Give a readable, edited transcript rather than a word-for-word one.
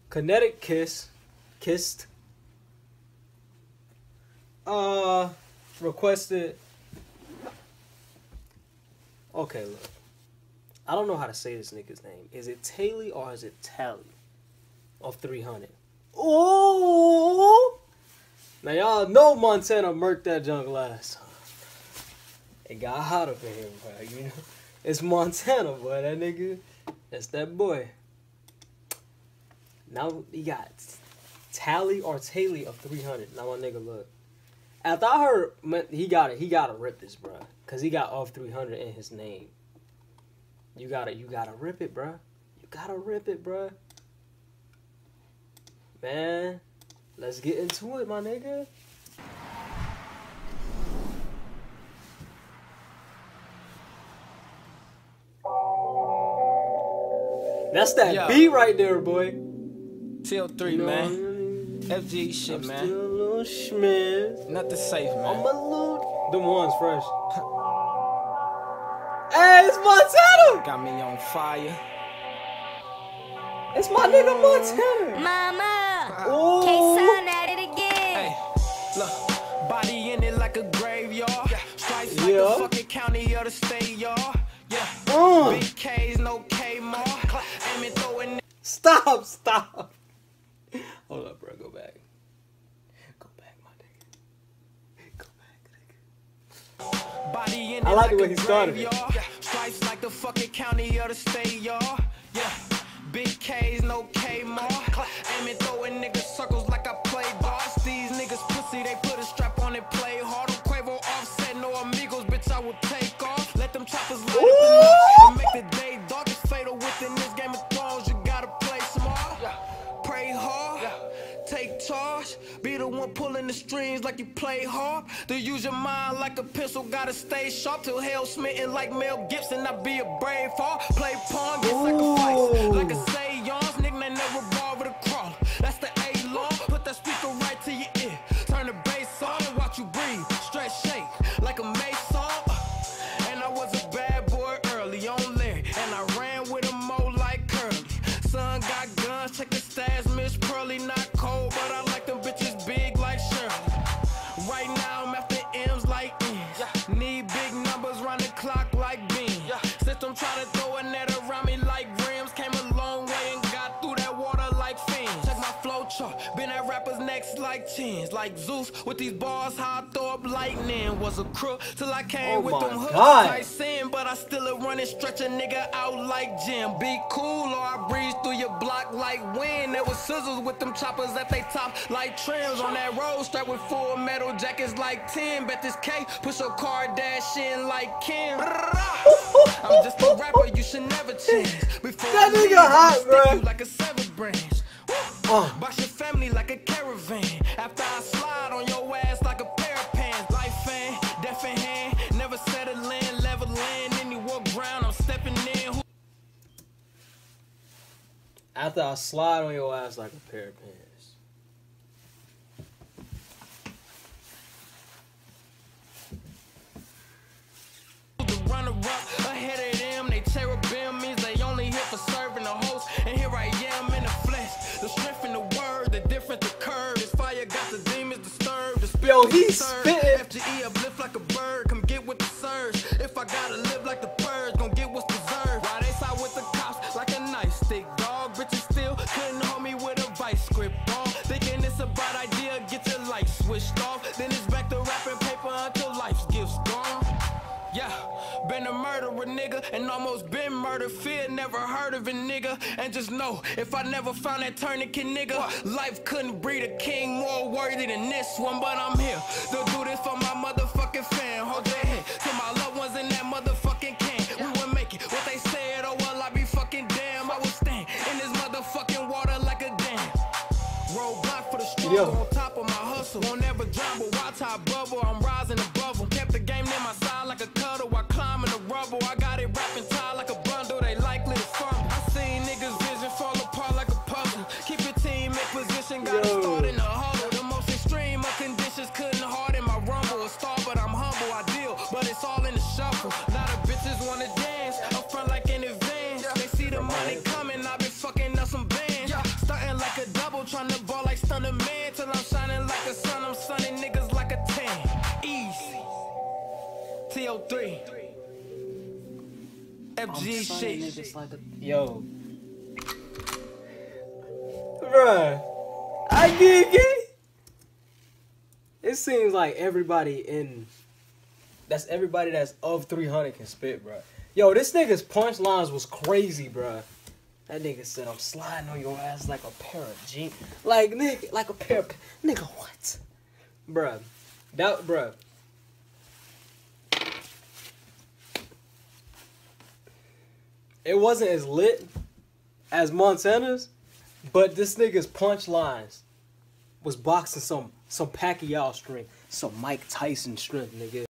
Kinetic Kiss. Kissed. Requested. Okay, look. I don't know how to say this nigga's name. Is it Taylor or is it Tally? Of 300. Ooh! Now y'all know Montana murked that junk last time. It got hot up in here, bro. You know, it's Montana, boy. That nigga, that's that boy. Now he got Tally or Taylor of 300. Now my nigga, look. After I heard he gotta rip this, bro, cause he got of 300 in his name. You gotta rip it, bro. You gotta rip it, bro. Man, let's get into it, my nigga. That's that beat right there, boy. TL3, you know, man. FG shit, I'm man. Still a little schmiz. Nothing safe, man. I'm a little. Them ones fresh. Hey, it's Montana. Got me on fire. It's my nigga Montana. Mama. Ooh. K-Sun at it again. Hey, look, body in it like a graveyard. Stripes like the fucking county or the state, y'all. Yeah. Big K's, no K more. Aiming, throwing. Stop. Hold up, bro. Go back. Go back, my nigga. Go back, nigga. Body in it I like the way he started. Stripes like the fucking county or the state, y'all. Yeah. Big K's, no K more. Aiming, throwing niggas circles like I play boss. These niggas pussy, they put a strap on and play hard. Quavo, Offset, no amigos, bitch, I will take off. Let them choppers light up the night and make the day dark. It's fatal within this Game of Thrones. You gotta play smart, pray hard, take charge. Be the one pulling the strings like you play hard. To use your mind like a pencil, gotta stay sharp till hell smitten like Mel Gibson. I be a brave heart, play pawn, get sacrificed like a seance. Nickname never revolve with a crawler. That's the A-law. Put that speaker right to your ear. Turn the bass on and watch you breathe. Stretch, shake like a mason. And I was a bad boy early on Larry, and I ran with a mo like Curly. Son got guns, check the stats, Miss Pearly. Not cold, but I like them bitches big like Shirley. Right now I'm after M's like N's. Need big numbers round the clock like beans. System try to throw a net around me like rims. Came a long way and got through that water like fins. Check my flow chart, been at rappers next like chins. Like Zeus with these bars, how I throw up lightning. Was a crook till I came with them hooks. I sin, but I still a running, stretch a nigga out like Jim. Be cool or I breeze through your block like wind. There was scissors with them choppers at they top like trims. On that road strapped with full metal jackets like 10. Bet this K push your car dash in like Kim. I'm just a rapper, you should never change. Before that nigga hot, bro. Like a severed branch. Box your family like a caravan. After I slide on your ass like a pair of pants. Life fan, deaf in hand, never settling, level land. Any walk ground, I'm stepping in. After I slide on your ass like a pair of pants. Runner up ahead of them, they cherubim means they only here for serving the host. And here I am in the flesh, the strength in the word, the difference, the curve. This fire got the demons disturbed. The spirit yo, he's spitting. FGE uplift like a bird, come get with the surge. If I gotta live like the purge, gon' get what's deserved. Why they side with the cops like a nice stick dog? Bitches still couldn't hold me with a vice grip on. Thinking it's a bright idea, get your light switched off. Then it's back to rapping paper until life's gifts gone. Yeah, been a murderer, nigga, and almost been murdered. Fear, never heard of a nigga. And just know, if I never found that tourniquet, nigga, life couldn't breed a king more worthy than this one. But I'm here to do this for my motherfucking fan. Hold their head to my loved ones in that motherfucking can. We would make it what they said, oh well, I be fucking damn. I would stand in this motherfucking water like a dam. Roadblock for the struggle on top of my hustle. Won't ever drown, but watch how I bubble. I'm rising above them. Kept the game near my side like a cuddle. I climb in the rubble. I got it wrapping tied like a bundle. They likely to fumble. I seen niggas' vision fall apart like a puzzle. Keep your team in position. Got to start in the huddle. The most extreme of conditions couldn't harden my rumble. A star, but I'm humble. I deal, but it's all in the shuffle. A lot of bitches wanna dance up front like in advance. They see the money coming. I been fucking up some bands. Starting like a 3. I'm FG saying shit. niggas like a yo, bruh. I get it. It seems like everybody that's of 300 can spit, bruh. Yo, this nigga's punchlines was crazy, bruh. That nigga said, I'm sliding on your ass like a pair of jeans. Like, nigga, like a pair of... Nigga, what? Bruh. Bruh. It wasn't as lit as Montana's, but this nigga's punchlines was boxing some Pacquiao strength, some Mike Tyson strength, nigga.